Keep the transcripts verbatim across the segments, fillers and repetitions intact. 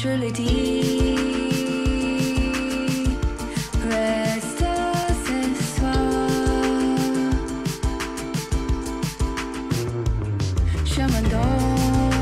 je l'ai dit. Reste ce soir. Chemin d'or.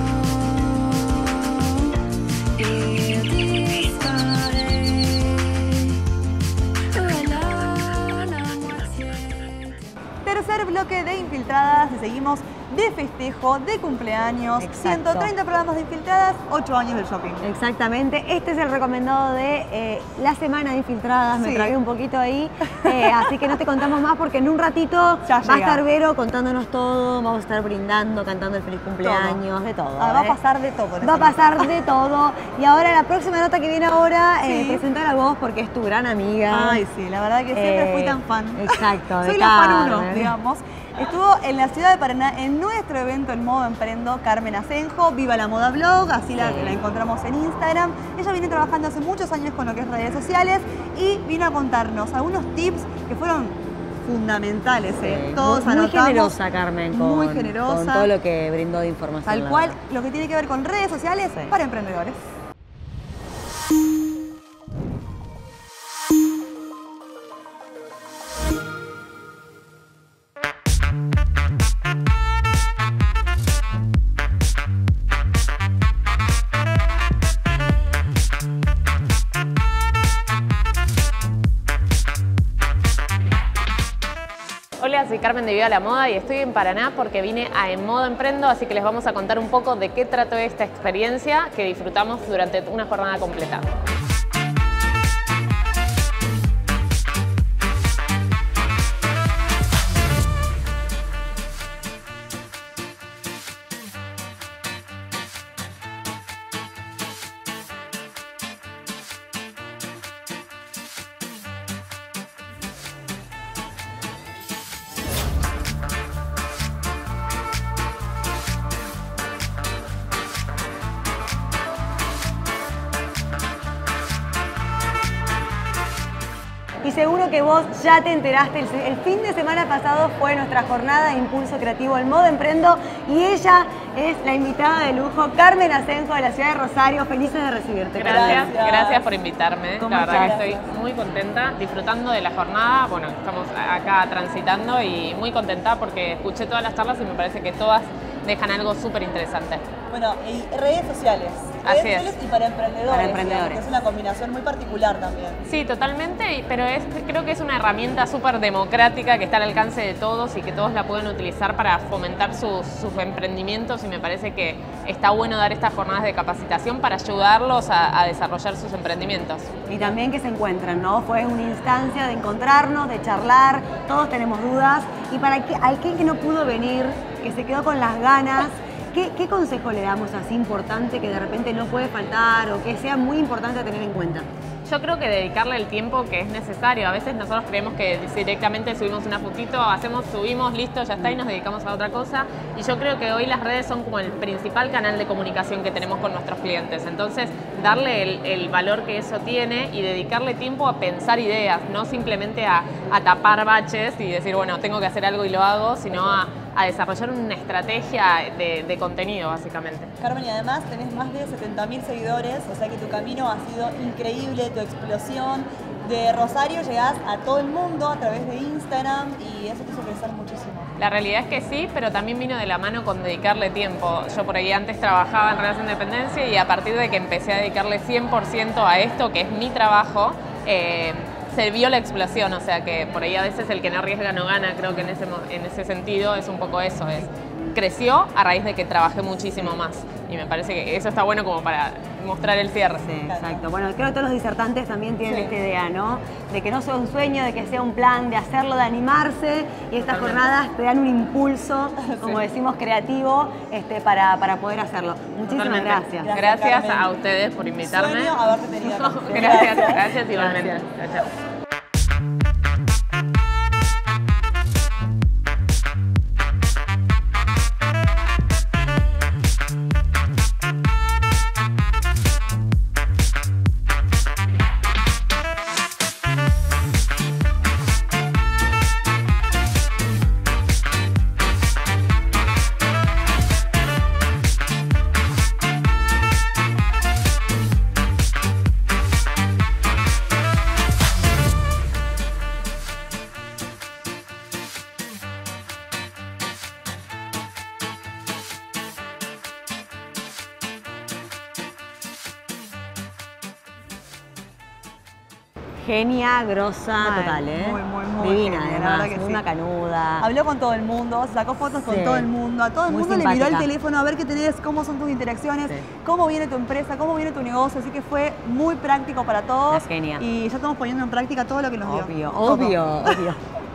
Tercer bloque de Infiltradas y seguimos de festejo, de cumpleaños. Exacto. ciento treinta programas de Infiltradas, ocho años del shopping. Exactamente, este es el recomendado de eh, la semana de Infiltradas, me Sí. tragué un poquito ahí, eh, así que no te contamos más porque en un ratito Ya va a llega. estar Vero contándonos todo, vamos a estar brindando, cantando el feliz cumpleaños, de todo. Ah, va a ¿eh? pasar de todo. en Va a esta pasar nota. de todo. Y ahora la próxima nota que viene ahora, eh, Sí. presentar a vos porque es tu gran amiga. Ay, sí, la verdad que siempre Eh, fui tan fan. exacto, de Soy la fan uno, Carmen. digamos. Estuvo en la ciudad de Paraná en nuestro evento El Modo Emprendo, Carmen Asenjo, Viva la Moda Blog, así la, Sí. la encontramos en Instagram. Ella viene trabajando hace muchos años con lo que es redes sociales y vino a contarnos algunos tips que fueron fundamentales. ¿eh? Sí, Todos muy, muy anotamos. generosa, Carmen, con, Muy generosa. con todo lo que brindó de información. Tal la cual, verdad. lo que tiene que ver con redes sociales Sí. para emprendedores. Hola, soy Carmen de Viva la Moda y estoy en Paraná porque vine a En Modo Emprendo, así que les vamos a contar un poco de qué trató esta experiencia que disfrutamos durante una jornada completa. Y seguro que vos ya te enteraste, el, el fin de semana pasado fue nuestra jornada de Impulso Creativo El Modo Emprendo y ella es la invitada de lujo, Carmen Asenjo de la ciudad de Rosario. Felices de recibirte. Gracias, Gracias. gracias por invitarme. ¿Cómo La verdad estás? que estoy muy contenta, disfrutando de la jornada. Bueno, estamos acá transitando y muy contenta porque escuché todas las charlas y me parece que todas dejan algo súper interesante. Bueno, y redes sociales. Así Redes es. sociales y para emprendedores. Para digamos, emprendedores. que es una combinación muy particular también. Sí, totalmente, y- pero es, creo que es una herramienta súper democrática que está al alcance de todos y que todos la pueden utilizar para fomentar sus, sus emprendimientos y me parece que está bueno dar estas jornadas de capacitación para ayudarlos a, a desarrollar sus emprendimientos. Y también que se encuentren, ¿no? Fue una instancia de encontrarnos, de charlar, todos tenemos dudas. Y para que, aquel que no pudo venir, que se quedó con las ganas, ¿qué, qué consejo le damos así importante que de repente no puede faltar o que sea muy importante a tener en cuenta? Yo creo que dedicarle el tiempo que es necesario. A veces nosotros creemos que directamente subimos una fotito, hacemos, subimos, listo, ya está y nos dedicamos a otra cosa. Y yo creo que hoy las redes son como el principal canal de comunicación que tenemos con nuestros clientes. Entonces, darle el, el valor que eso tiene y dedicarle tiempo a pensar ideas, no simplemente a, a tapar baches y decir, bueno, tengo que hacer algo y lo hago, sino a, a desarrollar una estrategia de, de contenido, básicamente. Carmen, y además tenés más de setenta mil seguidores, o sea que tu camino ha sido increíble, tu explosión. De Rosario llegás a todo el mundo a través de Instagram y eso te hizo crecer muchísimo. La realidad es que sí, pero también vino de la mano con dedicarle tiempo. Yo por ahí antes trabajaba en relación de dependencia y a partir de que empecé a dedicarle cien por ciento a esto, que es mi trabajo, eh, se vio la explosión. O sea que por ahí a veces el que no arriesga no gana. Creo que en ese, en ese sentido es un poco eso. Es, creció a raíz de que trabajé muchísimo más. Y me parece que eso está bueno como para mostrar el cierre. Sí, exacto. Bueno, creo que todos los disertantes también tienen Sí. esta idea, ¿no? De que no sea un sueño, de que sea un plan, de hacerlo, de animarse. Y estas Totalmente. jornadas te dan un impulso, como decimos, creativo, este, para, para poder hacerlo. Muchísimas Totalmente. gracias. Gracias, Gracias Carmen. a ustedes por invitarme. Sueño haberte tenido acá. Gracias, gracias igualmente. Gracias. Chao, chao. genia, grosa, Mal, total, ¿eh? muy, muy, muy divina, genia, la además, verdad que muy sí. macanuda. Habló con todo el mundo, sacó fotos con Sí. todo el mundo, a todo el Muy mundo le miró el simpática. teléfono a ver qué tenés, cómo son tus interacciones, Sí. cómo viene tu empresa, cómo viene tu negocio, así que fue muy práctico para todos. La genia. Y ya estamos poniendo en práctica todo lo que nos dio. Obvio, Todo. obvio, obvio.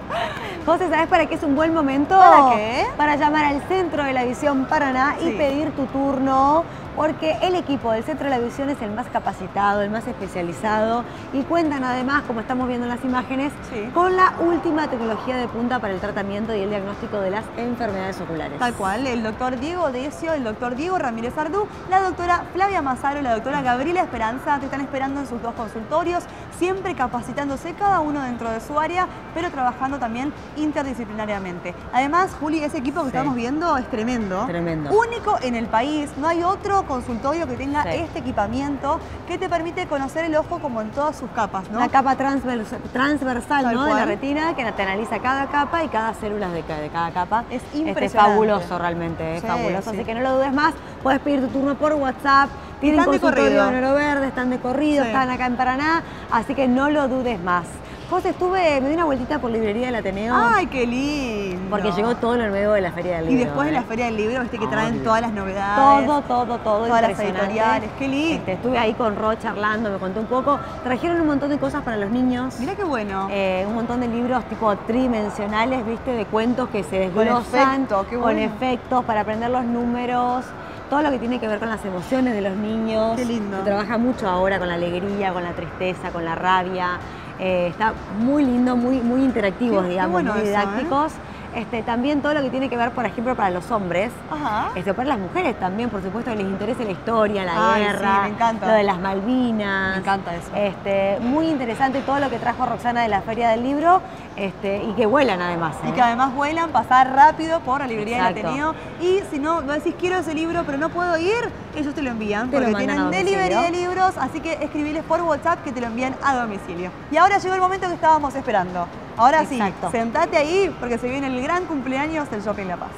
José, ¿sabes para qué es un buen momento? ¿Para qué? Para llamar al Centro de la Visión Paraná y Sí. pedir tu turno, porque el equipo del Centro de la Visión es el más capacitado, el más especializado y cuentan además, como estamos viendo en las imágenes, Sí. con la última tecnología de punta para el tratamiento y el diagnóstico de las enfermedades oculares. Tal cual, el doctor Diego Decio, el doctor Diego Ramírez Ardú, la doctora Flavia Mazaro y la doctora Gabriela Esperanza te están esperando en sus dos consultorios, siempre capacitándose cada uno dentro de su área, pero trabajando también interdisciplinariamente. Además, Juli, ese equipo que Sí. estamos viendo es tremendo. Tremendo. Único en el país, no hay otro consultorio que tenga Sí. este equipamiento que te permite conocer el ojo como en todas sus capas, ¿no? Una capa transvers- transversal, Tal ¿no? de la cual. retina que te analiza cada capa y cada célula de, ca- de cada capa. Es Este, impresionante. fabuloso realmente, es Sí, fabuloso. sí. Así que no lo dudes más, puedes pedir tu turno por WhatsApp. Tienen están de consultorio corrido. en Oro Verde, están de corrido, Sí. están acá en Paraná, así que no lo dudes más. José, estuve, me di una vueltita por librería del Ateneo. ¡Ay, qué lindo! Porque llegó todo lo nuevo de la Feria del Y Libro. después de ¿eh? la Feria del Libro, viste que traen Obvio. todas las novedades. Todo, todo, todo. Todas las impresionante. editoriales, qué lindo. Este, estuve ahí con Ro charlando, me contó un poco. Trajeron un montón de cosas para los niños. Mirá qué bueno. Eh, un montón de libros tipo tridimensionales, viste, de cuentos que se Con desglosan efecto, qué con bueno. efectos para aprender los números, todo lo que tiene que ver con las emociones de los niños. Qué lindo. Se trabaja mucho ahora con la alegría, con la tristeza, con la rabia. Eh, está muy lindo, muy, muy interactivos, Qué- qué digamos, bueno muy eso, didácticos. Este, también todo lo que tiene que ver, por ejemplo, para los hombres. Ajá. Este, para las mujeres también, por supuesto, que les interese la historia, la Ay, sí, guerra, me encanta. lo de las Malvinas. Me encanta eso. Este, muy interesante todo lo que trajo Roxana de la Feria del Libro este, y que vuelan además. Y ¿eh? que además vuelan, pasar rápido por la librería del Exacto. Ateneo. Y si no, no decís quiero ese libro, pero no puedo ir, ellos te lo envían. Te lo porque mandan tienen a domicilio. delivery de libros, así que escribiles por WhatsApp que te lo envían a domicilio. Y ahora llegó el momento que estábamos esperando. Ahora Exacto. sí, sentate ahí porque se viene el gran cumpleaños del Shopping La Paz.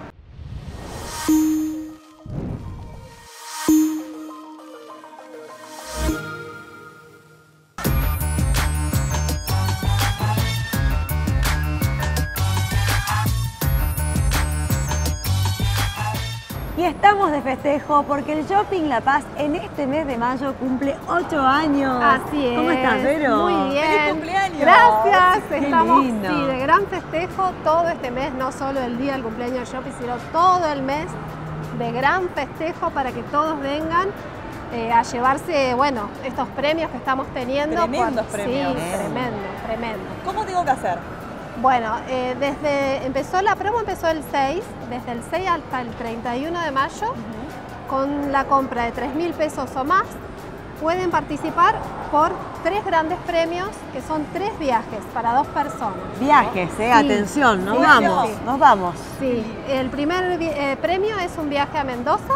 Y estamos de festejo porque el Shopping La Paz en este mes de mayo cumple ocho años. Así es. ¿Cómo estás, Vero? Muy bien. ¡Feliz cumpleaños! Gracias. Qué Estamos lindo. sí, de gran festejo todo este mes, no solo el día del cumpleaños del shopping, sino todo el mes de gran festejo para que todos vengan eh, a llevarse, bueno, estos premios que estamos teniendo. Tremendos premios. Sí, Bien. tremendo, tremendo. ¿Cómo tengo que hacer? Bueno, eh, desde empezó la promo empezó el seis, desde el seis hasta el treinta y uno de mayo, con la compra de tres mil pesos o más, pueden participar por tres grandes premios, que son tres viajes para dos personas. Viajes, eh, Sí. atención, nos Sí, vamos, sí. nos vamos. Sí, el primer vi- eh, premio es un viaje a Mendoza,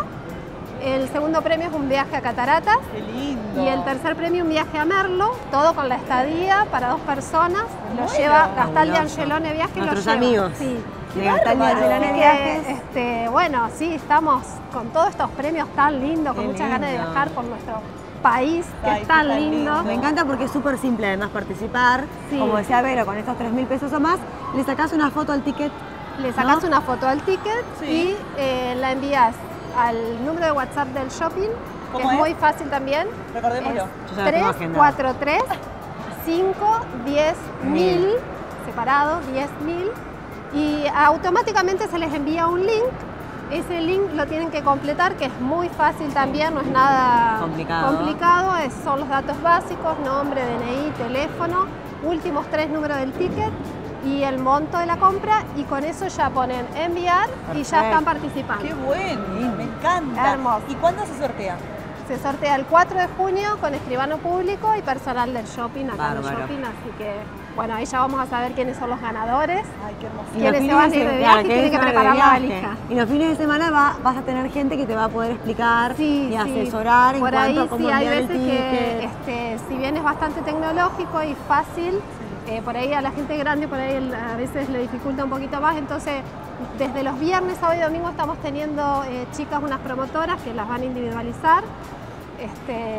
el segundo premio es un viaje a Cataratas, ¡Qué lindo! y el tercer premio un viaje a Merlo, todo con la estadía para dos personas. Lo Bueno. lleva Gastal de Fabuloso. Angelone Viaje y lo Nuestros lleva. amigos. Sí. De Gastal de bárbaro. Angelone Así que, Viajes. este, bueno, sí, estamos con todos estos premios tan lindos, con Qué muchas ganas de lindo. viajar por nuestro país, que Ay, es tan qué tan lindo. lindo. Me encanta porque es súper simple además participar. Sí. Como decía Vero, con estos tres mil pesos o más, le sacás una foto al ticket. Le sacas ¿no? una foto al ticket Sí. y eh, la envías al número de WhatsApp del shopping, que ¿Cómo es, es? muy fácil también. Recordémoslo. Yo ya lo tengo tres agendado. cuatro tres, cinco diez mil, separados, diez mil, y automáticamente se les envía un link. Ese link lo tienen que completar, que es muy fácil también, no es nada Complicado. complicado, es- son los datos básicos, nombre, D N I, teléfono, últimos tres números del ticket y el monto de la compra, y con eso ya ponen enviar y ya Perfecto. están participando. ¡Qué bueno! Me encanta. Hermoso. ¿Y cuándo se sortea? Se sortea el cuatro de junio con escribano público y personal del shopping, acá en el Bárbaro. shopping, así que bueno, ahí ya vamos a saber quiénes son los ganadores. ¡Ay, qué hermoso! Y ¿Quiénes los se fines van a de ir de se- viaje claro, y tienen ¿quiénes que se van de preparar la viaje? valija? Y los fines de semana va- vas a tener gente que te va a poder explicar Sí, y sí. asesorar en Por cuanto ahí a cómo sí hay enviar el veces que, ticket. este, si bien es bastante tecnológico y fácil, eh, por ahí a la gente grande por ahí el- a veces le dificulta un poquito más, entonces desde los viernes, sábado y domingo estamos teniendo eh, chicas, unas promotoras que las van a individualizar. Este,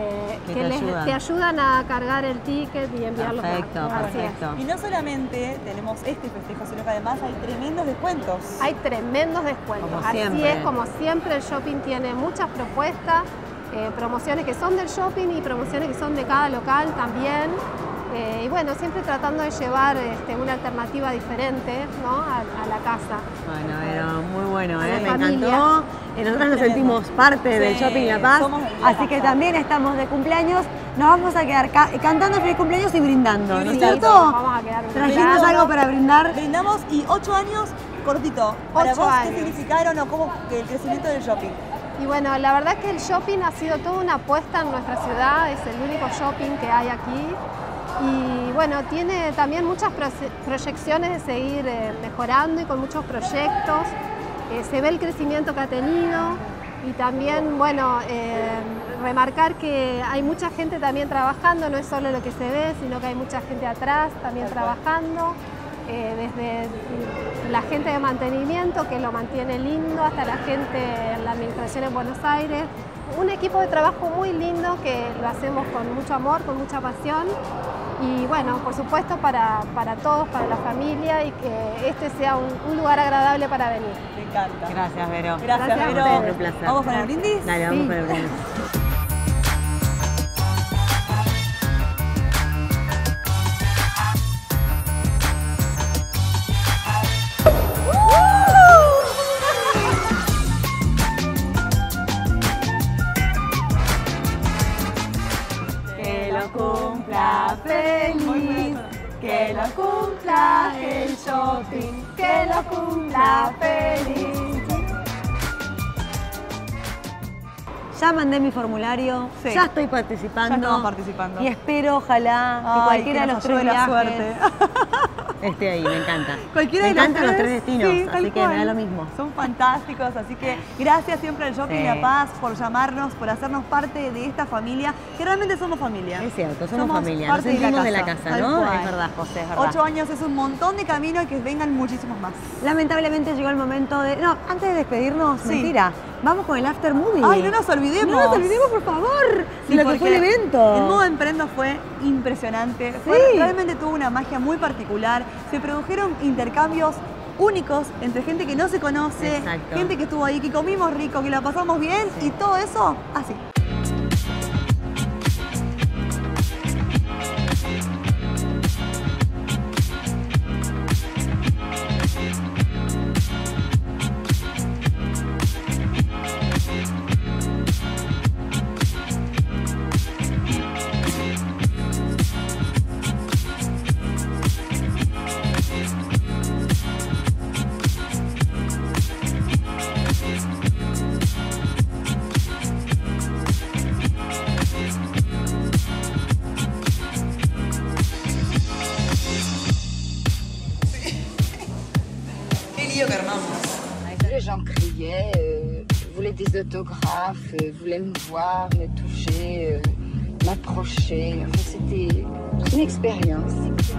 Que que te les- ayudan. te ayudan a cargar el ticket y enviarlo. Perfecto, perfecto. Y no solamente tenemos este festejo, sino que además hay tremendos descuentos. Hay tremendos descuentos. Como Así siempre. es, como siempre, el shopping tiene muchas propuestas, eh, promociones que son del shopping y promociones que son de cada local también. Eh, y bueno, siempre tratando de llevar este, una alternativa diferente, ¿no? a, a la casa. Bueno, pero muy bueno, A ¿eh? la Me familia. encantó. Y nosotros nos sentimos parte del Sí, Shopping La Paz, somos de La así que Paz. también estamos de cumpleaños. Nos vamos a quedar ca- cantando feliz cumpleaños y brindando, ¿no es brindando. cierto? Vamos a quedar ¿Trajimos brindando. algo para brindar? Brindamos y ocho años, cortito. Para Ocho vos, años. ¿qué significaron o cómo que el crecimiento del shopping? Y bueno, la verdad que el shopping ha sido toda una apuesta en nuestra ciudad, es el único shopping que hay aquí. Y bueno, tiene también muchas proce- proyecciones de seguir eh, mejorando y con muchos proyectos. Eh, se ve el crecimiento que ha tenido y también, bueno, eh, remarcar que hay mucha gente también trabajando, no es solo lo que se ve, sino que hay mucha gente atrás también trabajando. Eh, desde la gente de mantenimiento que lo mantiene lindo hasta la gente en la administración en Buenos Aires. Un equipo de trabajo muy lindo que lo hacemos con mucho amor, con mucha pasión y bueno, por supuesto para, para todos, para la familia y que este sea un, un lugar agradable para venir. Me encanta. Gracias, Vero. Gracias, Gracias a Vero. ustedes. Un placer. ¿Vamos con el brindis? Dale, vamos Sí. con el brindis. Que lo cumpla feliz, que lo cumpla el shopping, que lo cumpla feliz. Ya mandé mi formulario, Sí. ya estoy participando. Ya estamos participando. Y espero, ojalá, que Ay, cualquiera que de nos los tres ayude la viajes suerte. esté ahí, me encanta. Cualquiera me de los encantan los tres tres, destinos, sí, tal así que me da cual. lo mismo. Son fantásticos, así que gracias siempre al Shopping Sí. La Paz por llamarnos, por hacernos parte de esta familia, que realmente somos familia. Es cierto, somos familia, nos parte sentimos de la casa, tal ¿no? cual. Es verdad, José, es verdad. Ocho años es un montón de camino y que vengan muchísimos más. Lamentablemente llegó el momento de... No, antes de despedirnos, Sí. mentira, vamos con el after movie. Ay, no nos olvidemos. No nos olvidemos, por favor, Sí, de lo que fue el porque evento. El modo Emprendo fue impresionante. Fue- Sí. realmente tuvo una magia muy particular. Se produjeron intercambios únicos entre gente que no se conoce, Exacto. gente que estuvo ahí, que comimos rico, que la pasamos bien y todo eso así. Les gens criaient, euh, voulaient des autographes, euh, voulaient me voir, me toucher, euh, m'approcher. Enfin, c'était une expérience.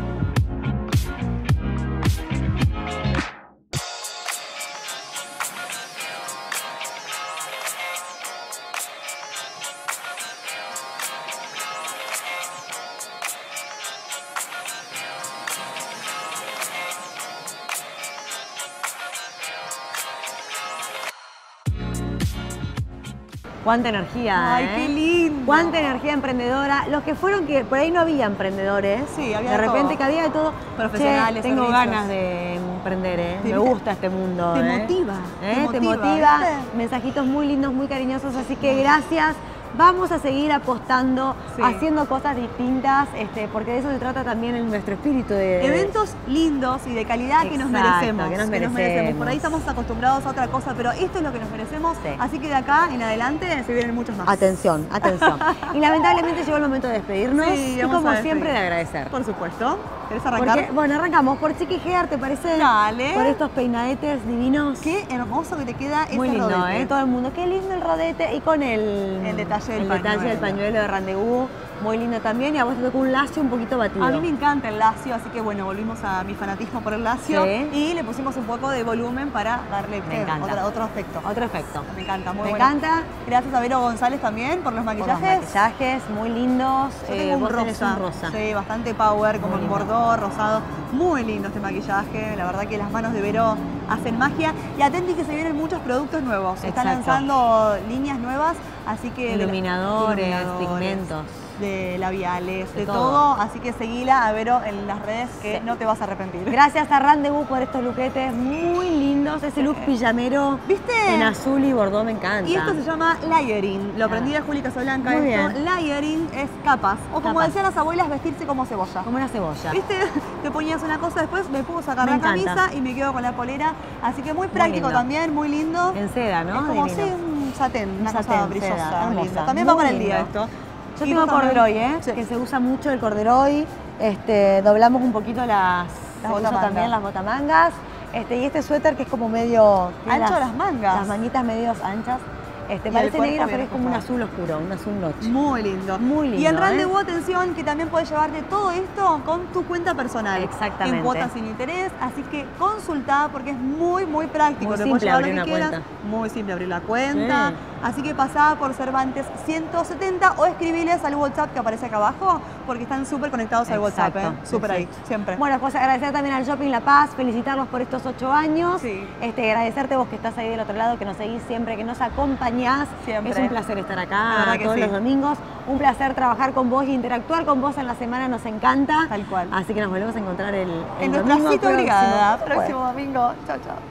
Cuánta energía, Ay, ¿eh? qué lindo. Cuánta energía emprendedora. Los que fueron que por ahí no había emprendedores. Sí, había de de repente todo. que había de todo. Profesionales, Che, tengo servicios. ganas de emprender, ¿eh? Te- Me gusta este mundo. te ¿eh? motiva, ¿Eh? te Te motiva, motiva. ¿viste? Mensajitos muy lindos, muy cariñosos. Así que gracias. Vamos a seguir apostando, Sí. haciendo cosas distintas, este, porque de eso se trata también en nuestro espíritu de Eventos lindos y de calidad que nos Exacto, merecemos. que nos merecemos. Por ahí estamos acostumbrados a otra cosa, pero esto es lo que nos merecemos. Sí. Así que de acá en adelante se vienen muchos más. Atención, atención. Y lamentablemente llegó el momento de despedirnos Sí, y vamos como a siempre de despedir. agradecer. Por supuesto. ¿Querés arrancar? Porque, bueno, arrancamos por Chiqui Hair, ¿te parece? Dale. Por estos peinadetes divinos. Qué hermoso que te queda Muy ese lindo, rodete. ¿eh? Todo el mundo, qué lindo el rodete. Y con el, El detalle del el detalle del pañuelo. pañuelo de Rendezvous. Muy lindo también. Y a vos te tocó un lacio un poquito batido. A mí me encanta el lacio, así que bueno, volvimos a mi fanatismo por el lacio Sí. y le pusimos un poco de volumen para darle Me eh, encanta. otra- otro aspecto. Otro efecto. Me encanta, muy Me bueno. encanta. Gracias a Vero González también por los Por los maquillajes. maquillajes muy lindos. Yo Eh, tengo un vos tenés rosa. un rosa. Sí, bastante power, como Muy en lindo. bordó, rosado. Muy lindo este maquillaje. La verdad que las manos de Vero hacen magia. Y atenti que se vienen muchos productos nuevos. Están Exacto. lanzando líneas nuevas, así que... de la- Iluminadores, iluminadores, pigmentos. de labiales, de, De todo. todo. Así que seguila a Vero en las redes que Sí. no te vas a arrepentir. Gracias a Rendezvous por estos luquetes muy lindos. Ese look pijamero ¿Viste? en azul y bordó me encanta. Y esto se llama layering. Lo aprendí de Juli Casablanca. Muy Esto, bien. layering es capas. O como Capas. decían las abuelas, vestirse como cebolla. Como una cebolla. ¿Viste? Te ponías una cosa, después me puedo sacar Me la encanta. camisa y me quedo con la polera. Así que muy práctico lindo. también, muy lindo. En seda, ¿no? Es como Divino. sí, un satén, Un una cosa satén, brillosa, seda, muy hermosa. lindo. También Muy va con el día lindo. esto. Yo Y tengo tú también. corderoy, ¿eh? Sí. Que se usa mucho el corderoy. Este, doblamos un poquito las, Las se usa botamangas. también las botamangas. Este, y este suéter que es como medio... tiene Ancho las mangas. Las manitas medio anchas. Este, Y el parece cuerpo negra, bien pero es como un ajustado. azul oscuro, un azul noche. Muy lindo. Muy Y en lindo, Rendezvous, ¿eh? atención, que también puedes llevarte todo esto con tu cuenta personal. Exactamente. En cuotas sin interés. Así que consultá porque es muy, muy práctico. Muy Te simple puedes llevar lo abrir que una quieras. cuenta. Muy simple abrir la cuenta. Sí. Así que pasá por Cervantes ciento setenta o escribiles al WhatsApp que aparece acá abajo porque están súper conectados al WhatsApp. ¿eh? Exacto, Súper ahí, exacto. siempre. Bueno, pues agradecer también al Shopping La Paz, felicitarlos por estos ocho años. Sí. Este, agradecerte vos que estás ahí del otro lado, que nos seguís siempre, que nos acompañás. Siempre. Es un placer estar La acá verdad que todos sí. los domingos. Un placer trabajar con vos y interactuar con vos en la semana, nos encanta. Tal cual. Así que nos volvemos a encontrar el, el en nuestra domingo cita próximo. obligada. Bueno. Próximo domingo. Chao, chao.